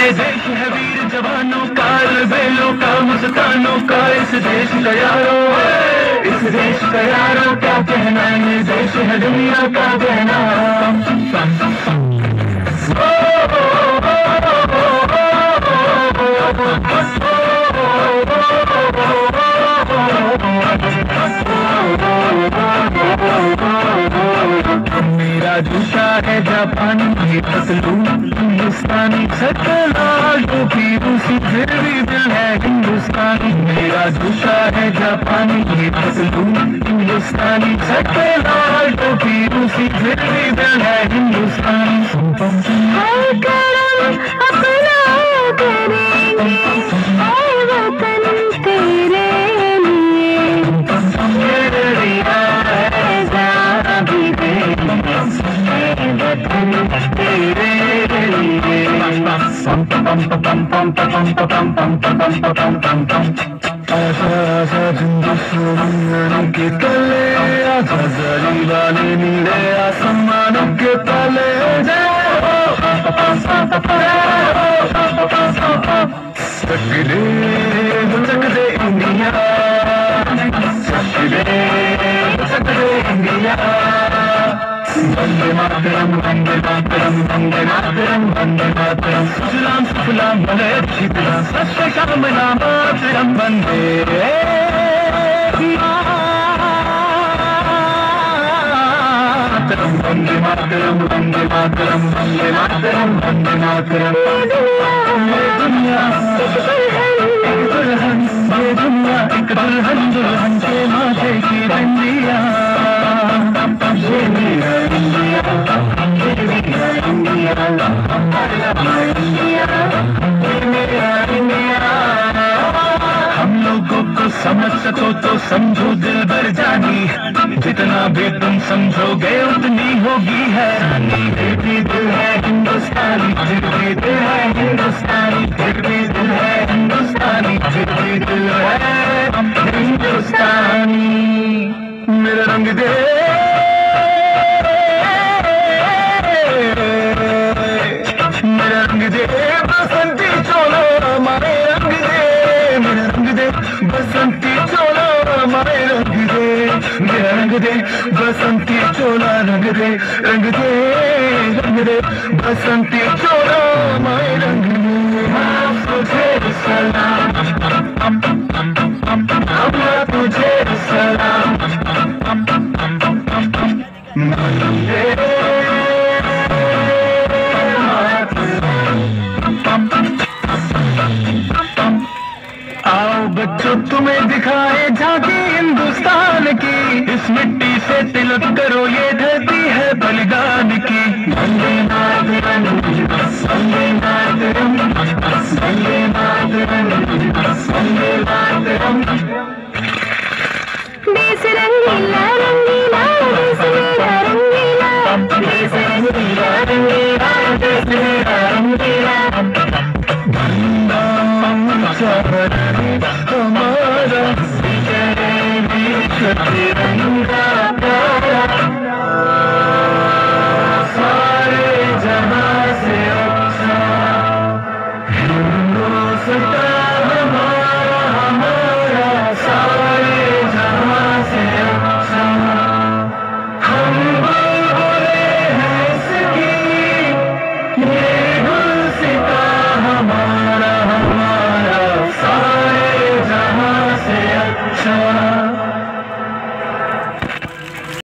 ये देश है वीर जवानों का, बेलों का, मुस्कानों का, इस देश का यारो, इस देश का यारो क्या कहना, ये देश है दुनिया का कहना। मेरा जूता है जापानी की पतलून, हिंदुस्तानी सकला टोपी रूसी, फिर भी दिल है हिंदुस्तानी। मेरा जूता है जापानी की पतलून, हिंदुस्तानी सकला टोपी रूसी, फिर भी दिल है हिंदुस्तानी। हर कदम अपना करेंगे, हर वतन तेरे लिए, मेरे रिया है ज़रा भी तेरे लिए। आजा हिंदुस्तानी के तले, आजा जरी वाले नीले आसमानों के तले, सकले सकले इंडिया, सकले इंडिया। वंदे मातरम, वंदे मातरम, वंदे मातरम, वंदे मातरम। सुजलाम सुफलाम भले अच्छी तरह, सत्य कामना मातरम। वंदे मातरम, वंदे मातरम, वंदे मातरम, वंदे मातरम, वंदे मातरम। ये दुनिया एक दुल्हन, ये दुनिया एक दुल्हन, दुल्हन के माथे की बंदिया। ये मेरा इंडिया, ये मेरा इंडिया, हमारा इंडिया, ये मेरा इंडिया। हम लोगों को समझ सको तो समझो दिल भर जानी, जितना भी तुम समझोगे उतनी होगी हैरानी। फिर भी दिल है हिंदुस्तानी, फिर भी दिल है हिंदुस्तानी, फिर भी दिल है हिंदुस्तानी, फिर भी दिल है हिंदुस्तानी। मेरा रंग दे, मेरा रंग दे बसंती चोला, हमारे रंग दे, मेरा रंग दे बसंती चोला, हमारे रंग दे, मेरा रंग दे बसंती चोला, रंग दे, रंग दे, रंग दे बसंती चोला, हमारे रंग दे। तुझे सलाम, तुझे सलाम, आओ बच्चों तुम्हें दिखाए झांकी हिंदुस्तान की, इस मिट्टी से तिलक करो ये धरती है बलिदान की। वंदे मातरम, वंदे मातरम, वंदे मातरम, वंदे मातरम। देश रंगीला रंगीला, देश मेरा रंगीला, देश रंगीला रंगीला, देश मेरा रंगीला। हमारा हमारा तिरंगा